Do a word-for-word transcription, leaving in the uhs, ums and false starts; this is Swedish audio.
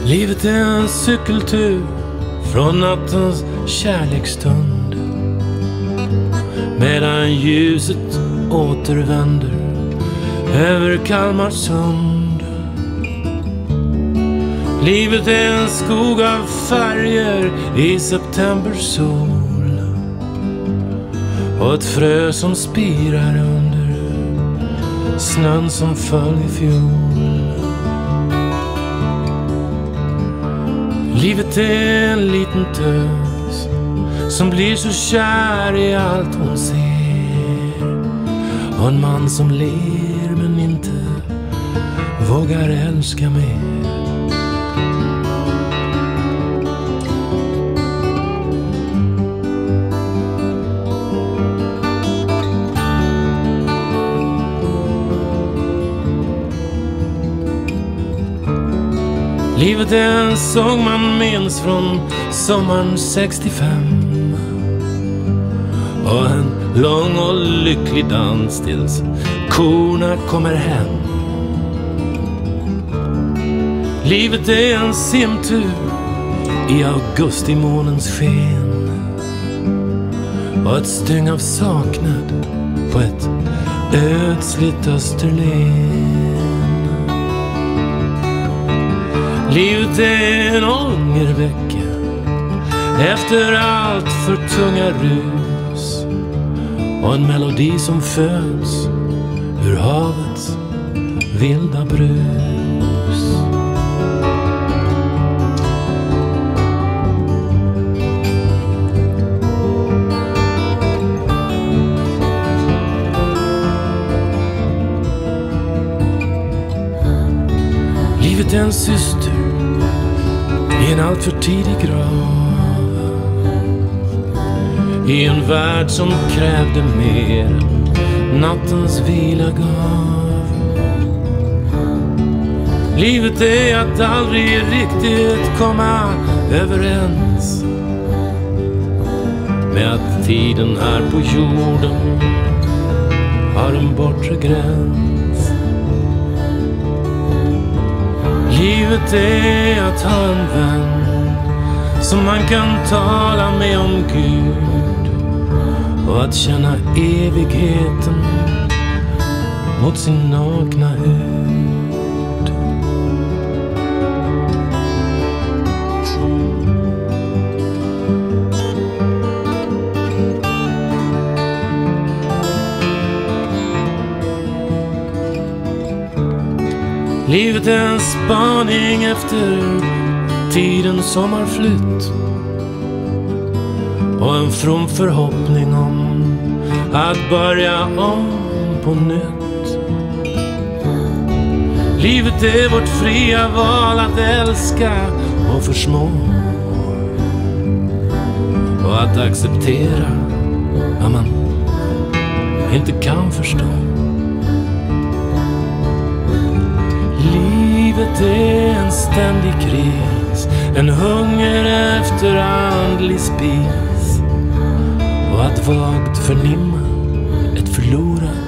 Livet är en cykeltur från nattens kärleksstund, medan ljuset återvänder över Kalmarsund. Livet är en skog av färger i septembersol, och ett frö som spirar under snön som föll i fjol. Livet är en liten tös som blir så kär i allt hon ser, och en man som ler men inte vågar älska mer. Livet är en sång man minns från sommaren sextiofem, och en lång och lycklig dans tills korna kommer hem. Livet är en simtur i augustimånens sken, och ett styng av saknad på ett ödsligt Österlen. Livet är en ångervecka efter allt för tunga rus, och en melodi som föds ur havets vilda brus. Livet är en syster i en allt för tidig grav, i en värld som krävde mer än nattens vila gav. Livet är att aldrig riktigt komma överens med att tiden här på jorden har en bortre gräns. Livet är att ha en vän som man kan tala med om Gud, och att känna evigheten mot sin nakna hud. Livet är en spaning efter tiden som har flytt, och en from förhoppning om att börja om på nytt. Livet är vårt fria val att älska och försmå, och att acceptera vad man inte kan förstå. Livet är en ständig kris, en hunger efter andlig spis, och att vagt förnimma ett förlorat